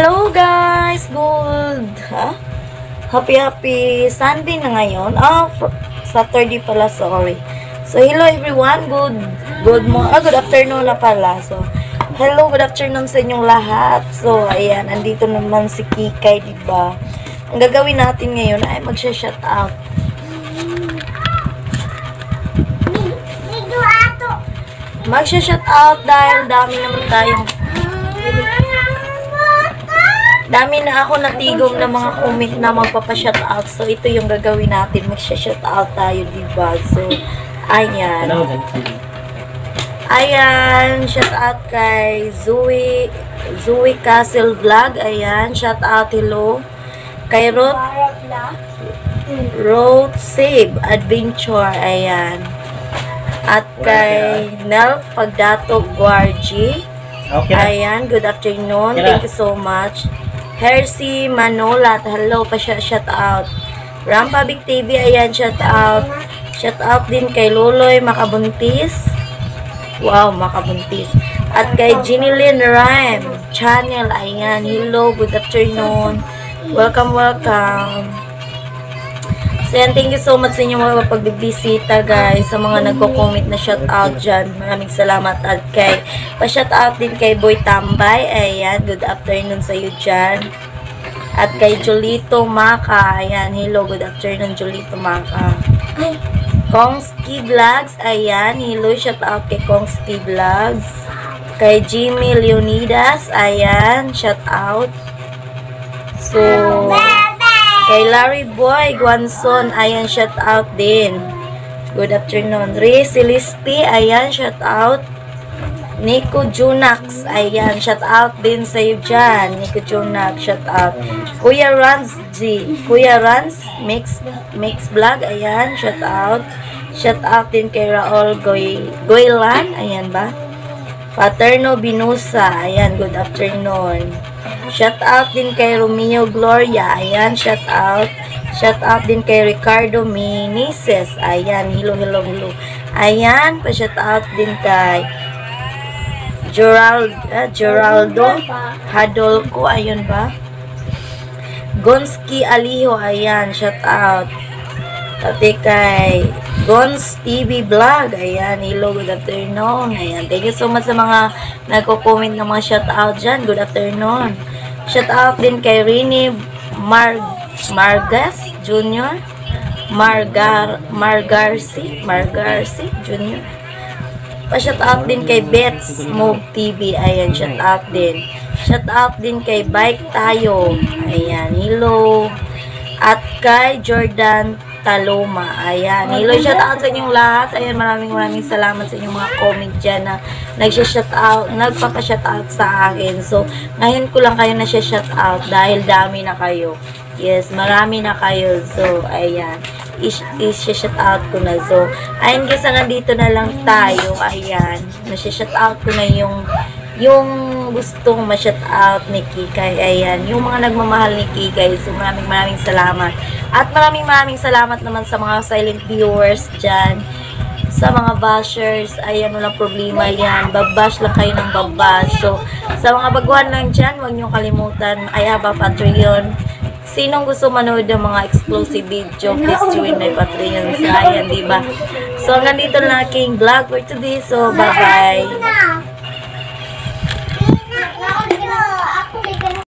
Hello guys! Good! Happy Sunday na ngayon. Saturday pala, sorry. So, hello everyone. Good afternoon na pala. So, hello, good afternoon sa inyong lahat. So, ayan, andito naman si Kikay, diba? Ang gagawin natin ngayon ay magsha-shout out. Magsha-shout out dahil dami na ako natigom na mga comment na magpapa-shout out. So, ito yung gagawin natin. Magsha-shout out tayo, diba? So, ayan. Ayan, shout out kay Zoe Castle Vlog. Ayan, shout out, hello. Kay Road Save Adventure. Ayan. At kay Nelf Pagdato Guarji. Okay. Ayan, good afternoon. Thank you so much. Hercy Manolat, hello, pa-shout out. Rampa Big TV, ayan, shout out. Shout out din kay Loloy Makabuntis. Wow, Makabuntis. At kay Ginilyn Rhyme Channel, ayan, hello, good afternoon. Welcome. So, yan, thank you so much sa inyo mga pagbibisita, guys. Sa mga nagko-comment na shout out dyan. Maraming salamat. At kay, pa-shout out din kay Boy Tambay. Ayan, good afternoon sa iyo dyan. At kay Jolito Maka. Ayan, hello, good afternoon, Jolito Maka. Kongski Vlogs. Ayan, hello, shout out kay Kongski Vlogs. Kay Jimmy Leonidas. Ayan, shout out. So, kay Larry Boy Guanson, ayan, shout out din. Good afternoon. Ray Celeste, ayan, shout out. Nico Junax, ayan, shout out din sa iyo dyan. Nico Junax, shout out. Kuya Rans Mix Vlog, ayan, shout out. Shout out din kay Raul Goylan, ayan ba? Paterno Binusa, ayan, good afternoon. Shout out din kay Romeo Gloria. Ayan, shout out. Shout out din kay Ricardo Minises. Ayan, hello. Ayan, pa-shout out din kay Geraldo Hadolko. Ayun ba? Gonski Aliho. Ayan, shout out. Pati kay Gons TV Vlog. Ayan, hello, good afternoon. Ayan, thank you so much sa mga nagko-comment ng mga shout out dyan. Good afternoon. Shout out din kay Rini Margas Jr. Margarci Jr. Pa-shout out din kay Bets Move TV. Ayan, shout out din. Shout out din kay Bike Tayo. Ayan, hello. At kay Jordan Taloma. Ayan. Hello, shout out sa inyong lahat. Ayan, maraming salamat sa inyong mga comment dyan na nagpa-shout out sa akin. So, ngayon ko lang kayo na shout out dahil dami na kayo. Yes, marami na kayo. So, ayan. I-shout out ko na. So, ayan guys, nandito na lang tayo. Ayan. Na-shout out ko na yung gustong ma-shout out ni Kikay. Ayan, yung mga nagmamahal ni Kikay. So, maraming salamat. At maraming salamat naman sa mga silent viewers dyan. Sa mga bashers, ayan, walang problema yan. Babash lang kayo ng babash. So, sa mga baguhan lang dyan, huwag nyo kalimutan, Ayaba Patreon. Sinong gusto manood ng mga exclusive video, please join my Patreon. Ayan, diba? So, nandito na aking vlog for today. So, bye-bye.